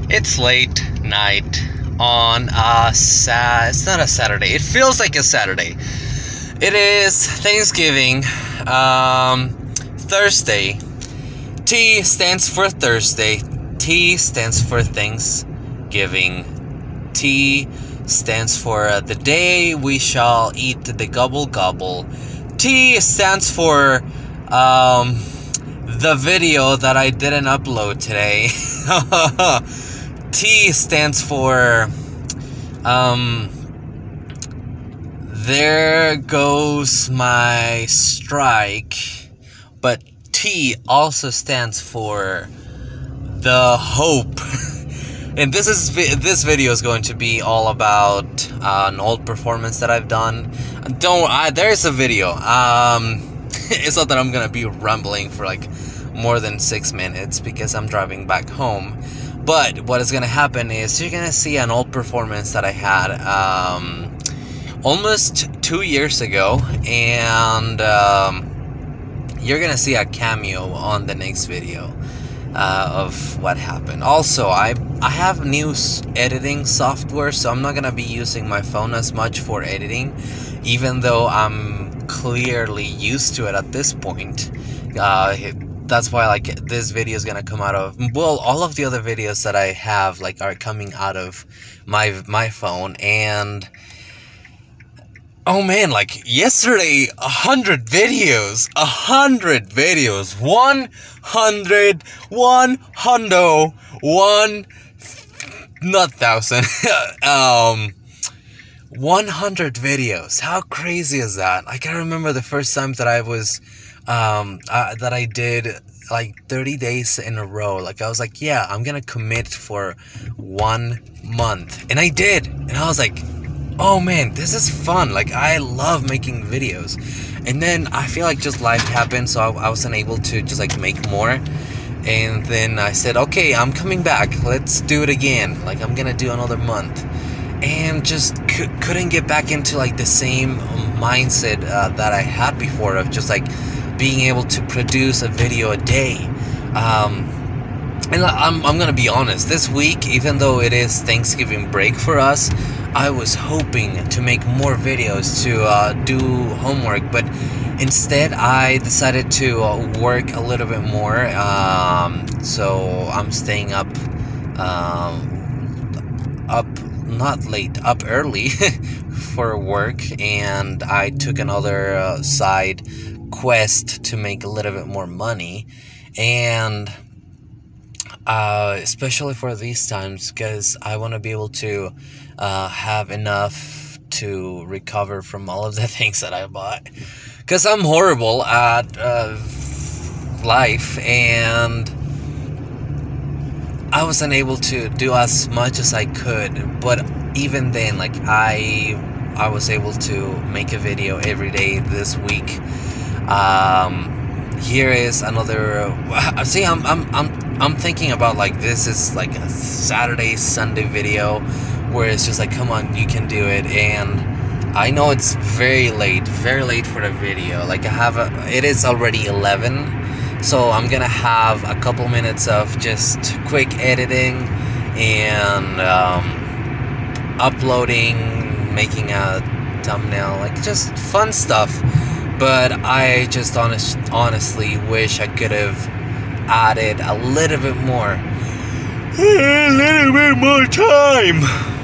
It's late night on it's not a Saturday. It feels like a Saturday. It is Thanksgiving, Thursday. T stands for Thursday. T stands for Thanksgiving. T stands for the day we shall eat the gobble gobble. T stands for the video that I didn't upload today. T stands for there goes my strike. But T also stands for the hope. And this video is going to be all about an old performance that I've done. There's a video. It's not that I'm gonna be rambling for like more than 6 minutes because I'm driving back home. But what is gonna happen is you're gonna see an old performance that I had almost 2 years ago, and you're gonna see a cameo on the next video of what happened. Also, I have new editing software, so I'm not gonna be using my phone as much for editing, even though I'm clearly used to it at this point. That's why like this video is gonna come out of, well, all of the other videos that I have like are coming out of my phone. And oh man, like yesterday, 100 videos, 100 videos. How crazy is that? Like, I remember the first time that I was that I did like 30 days in a row. Like, I was like, yeah, I'm gonna commit for 1 month, and I did. And I was like, oh man, this is fun. Like, I love making videos. And then I feel like just life happened, so I wasn't able to just like make more. And then I said, okay, I'm coming back, let's do it again. Like, I'm gonna do another month. And just couldn't get back into like the same mindset that I had before, of just like being able to produce a video a day. And I'm gonna be honest, this week, even though it is Thanksgiving break for us, I was hoping to make more videos, to do homework, but instead I decided to work a little bit more. So I'm staying up not late, up early for work, and I took another side quest to make a little bit more money. And especially for these times, because I want to be able to have enough to recover from all of the things that I bought, because I'm horrible at life, and I wasn't able to do as much as I could. But even then, like, I was able to make a video every day this week. Here is another. See, I'm thinking about like, this is like a Saturday, Sunday video where it's just like, come on, you can do it. And I know it's very late for the video. Like, it is already 11, so I'm gonna have a couple minutes of just quick editing and uploading, making a thumbnail, like just fun stuff. But I just honestly wish I could have added a little bit more time.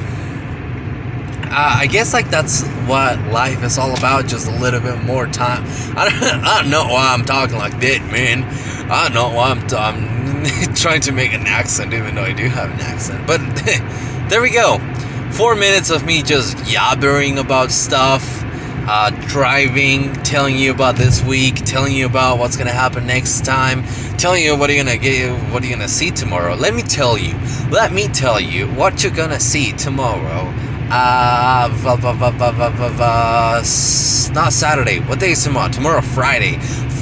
I guess like that's what life is all about, just a little bit more time. I don't know why I'm talking like that, man. I don't know why I'm trying to make an accent, even though I do have an accent. But there we go. 4 minutes of me just yabbering about stuff. Driving, telling you about this week, telling you about what's gonna happen next time, telling you what you're gonna see tomorrow. Let me tell you what you're gonna see tomorrow. Not Saturday. What day is tomorrow? Tomorrow, Friday.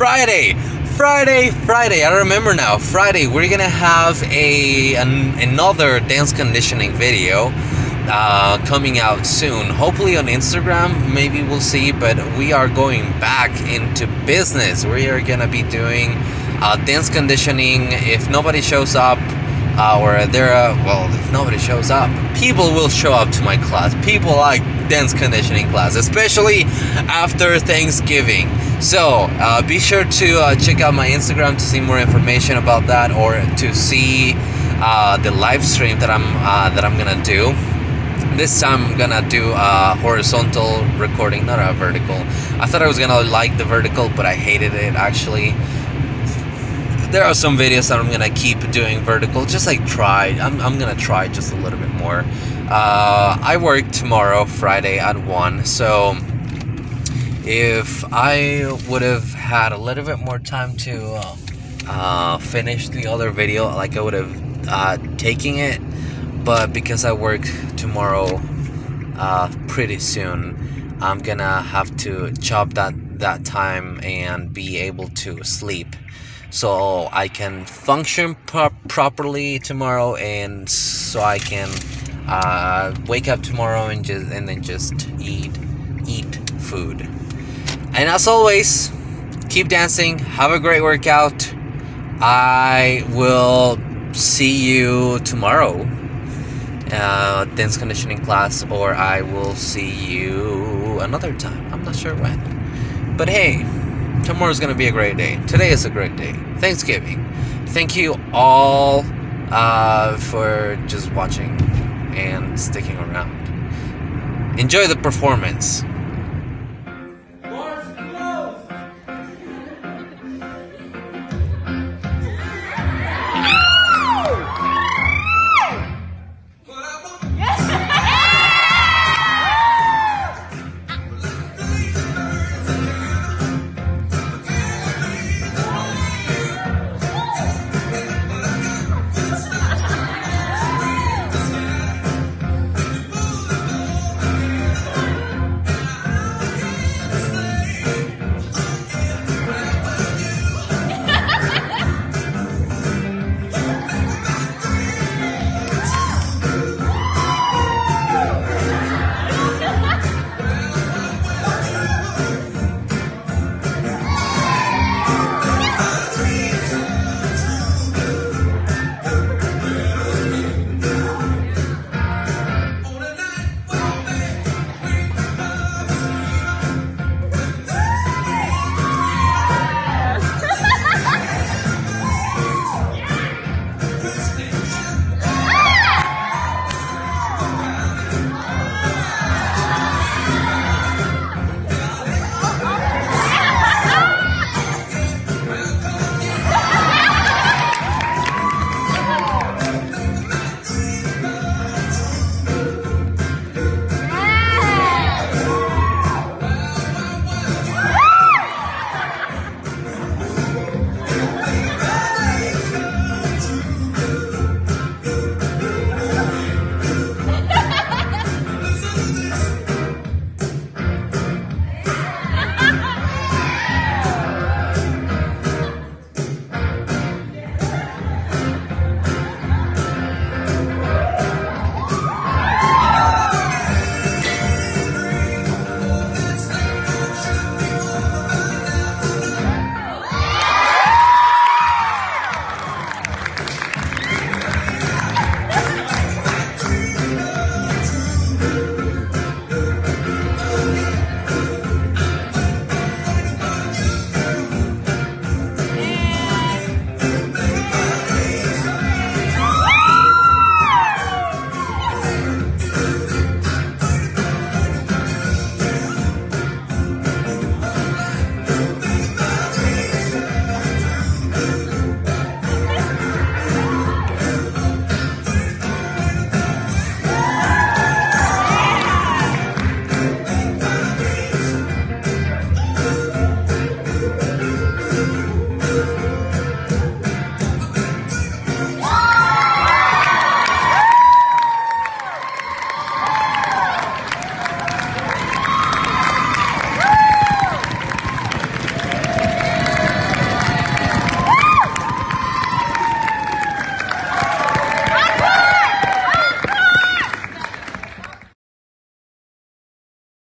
I remember now. Friday, we're gonna have another dance conditioning video coming out soon, hopefully on Instagram. Maybe we'll see, but we are going back into business. We are gonna be doing dance conditioning. If nobody shows up, or there are, well, if nobody shows up, people will show up to my class. People like dance conditioning class, especially after Thanksgiving. So be sure to check out my Instagram to see more information about that, or to see the live stream that I'm gonna do. This time I'm gonna do a horizontal recording, not a vertical. I thought I was gonna like the vertical, but I hated it actually. There are some videos that I'm gonna keep doing vertical, just like try. I'm gonna try just a little bit more. I work tomorrow, Friday at 1, so if I would have had a little bit more time to finish the other video, like I would have taken it, but because I work tomorrow pretty soon, I'm gonna have to chop that time and be able to sleep, so I can function properly tomorrow, and so I can wake up tomorrow and then just eat food. And as always, keep dancing, have a great workout. I will see you tomorrow, dance conditioning class, or I will see you another time. I'm not sure when, but hey, tomorrow's gonna be a great day. Today is a great day. Thanksgiving. Thank you all for just watching and sticking around. Enjoy the performance.